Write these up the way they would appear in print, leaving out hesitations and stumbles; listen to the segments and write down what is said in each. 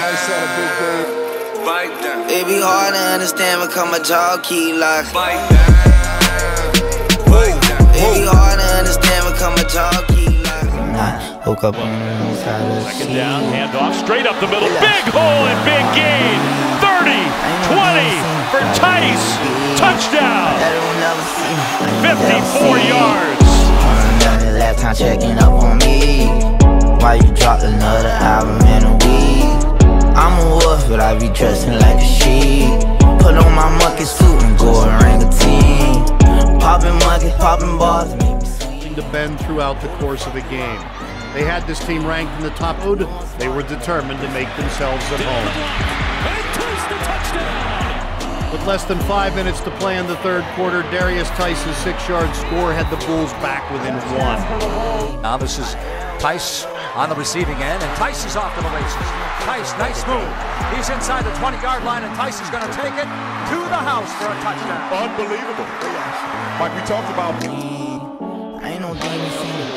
Tice had a big game. Bite down. It be hard to understand, but come a jaw key like. Bite down. Bite down. It be hard to understand, but come a jaw key like. Woke up on the side of the second down, handoff, straight up the middle, big hole and big gain. 30, 20 for Tice, touchdown. 54 yards. Last time checking up on me. Why you dropped another album in a week? I'm a wolf, but I be dressing like a sheep. Put on my monkey suit and go and ring a team. Popping monkeys, popping balls. To bend throughout the course of the game. They had this team ranked in the top 8. They were determined to make themselves at home. With less than 5 minutes to play in the third quarter, Darius Tice's 6-yard score had the Bulls back within 1. Now this is Tice on the receiving end, and Tice is off to the races. Tice, nice move. He's inside the 20-yard line, and Tice is going to take it to the house for a touchdown. Unbelievable. Like we talked about. Ain't no demon seen it.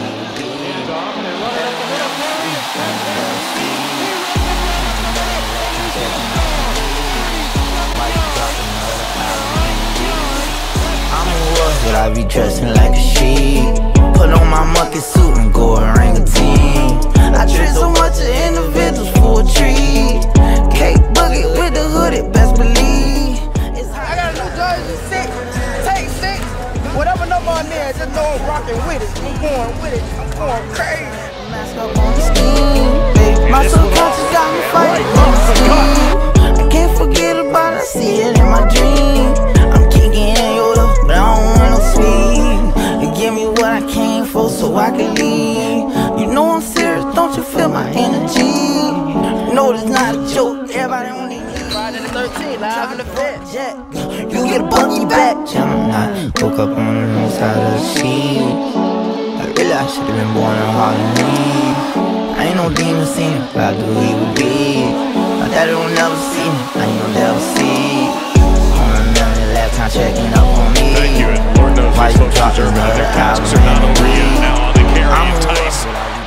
I'm a wolf, but I be dressing like a sheep. Put on my monkey suit and go and ring a team. I treat so much of individuals for a treat. Cake boogie with the hoodie, best believe. I got a new jersey, 6, take 6. Whatever number on there, just know I'm rocking with it. I'm going with it. I'm going crazy. Mask up on the scheme, baby. My subconscious got me fighting on the scheme. I can't forget about it, I see it in my dream. I'm kicking in Yoda, but I don't want no sweet. You give me what I came for so I can leave. You know I'm serious, don't you feel my energy? You know it's not a joke, everybody on me. Friday the 13th, live in the vet. You get a buggy back. Gemini, woke up on the wrong side of the sea. I should've been born in Halloween. I ain't no demon seen it, but I do evil deeds. My daddy don't never see me, I ain't no devil see. I remember the last time checking up on me. Thank you, and Lord knows these folks deserve it. Their tasks are not over yet. Now on the carry, Tice.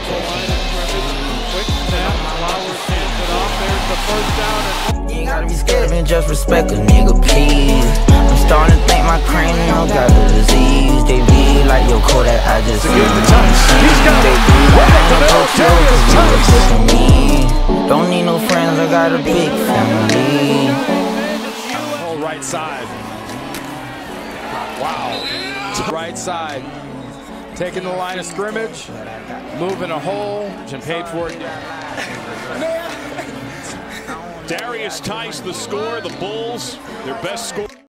You gotta be scared and just respect a nigga, please. I'm starting to think my cranium got a disease. They be like, yo, Kodak, I just Here's the Tice. He's got it. Right up the middle, Darius Tice. Don't need no friends, I got a big family. Whole right side. Wow. Right side. Taking the line of scrimmage, moving a hole, and paid for it. Darius Tice, the score, the Bulls, their best score.